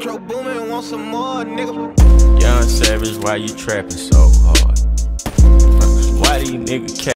Metro booming, want some more, nigga. Young Savage, why you trapping so hard? Why do you nigga